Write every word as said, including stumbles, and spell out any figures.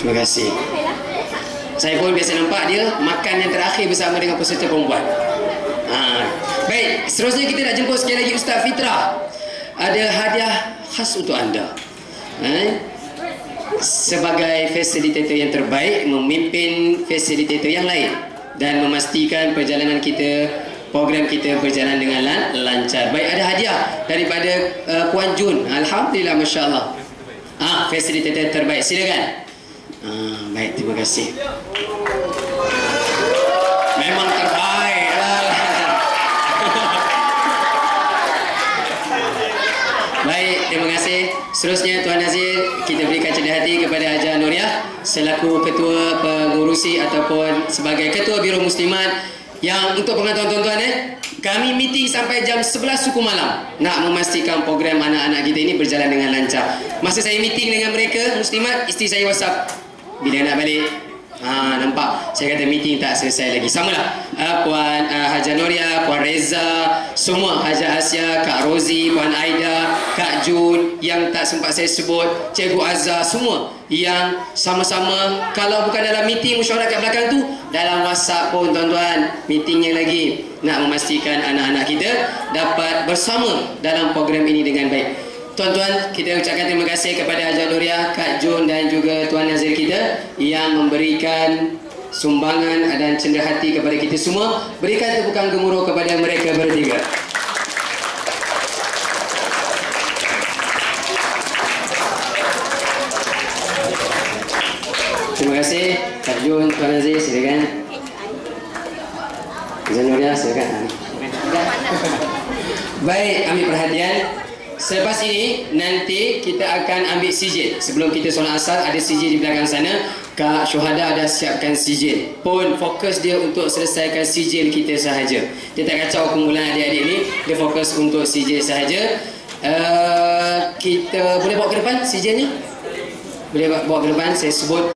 Terima kasih. Saya pun biasa nampak dia makan yang terakhir bersama dengan peserta perempuan. Ha. Baik, seterusnya kita nak jemput sekali lagi Ustaz Fitrah. Ada hadiah khas untuk anda. Ha? Sebagai fasilitator yang terbaik, memimpin fasilitator yang lain dan memastikan perjalanan kita, program kita berjalan dengan lan lancar. Baik, ada hadiah daripada uh, Puan Jun. Alhamdulillah, Masya Allah. Ah, fasilitator terbaik, silakan. Ah, baik, terima kasih. Memang terbaik lah. Baik, terima kasih. Seterusnya Tuan Nazir, kita berikan cenderia hati kepada Haja Nuriah selaku ketua pengurusi ataupun sebagai ketua Biro Muslimat, yang untuk pengetahuan tuan-tuan, eh, kami meeting sampai jam sebelas suku malam nak memastikan program anak-anak kita ini berjalan dengan lancar. Masa saya meeting dengan mereka Muslimat, isteri saya WhatsApp, bila nak balik? Ha, nampak? Saya kata meeting tak selesai lagi. Samalah uh, Puan uh, Haja Nuriah, Puan Reza, semua, Haja Asia, Kak Rozi, Puan Aida, Kak Jun, yang tak sempat saya sebut, Cikgu Azhar, semua yang sama-sama, kalau bukan dalam meeting musyawarah kat belakang tu, dalam WhatsApp pun tuan-tuan, meetingnya lagi nak memastikan anak-anak kita dapat bersama dalam program ini dengan baik. Tuan-tuan, kita ucapkan terima kasih kepada Haja Nuriah, Kak Jun dan juga Tuan Nazir kita yang memberikan sumbangan dan cenderia hati kepada kita semua. Berikan tepukan gemuruh kepada mereka bertiga. Terima kasih Kak Jun, Tuan Nazir, silakan. Haja Nuriah, silakan. Baik, ambil perhatian. Selepas ini nanti kita akan ambil sijil. Sebelum kita solat asar, ada sijil di belakang sana. Kak Syuhada ada siapkan sijil. Pun fokus dia untuk selesaikan sijil kita sahaja. Dia tak kacau kumpulan adik-adik ni, dia fokus untuk sijil sahaja. uh, Kita boleh bawa ke depan sijilnya? Boleh bawa ke depan, saya sebut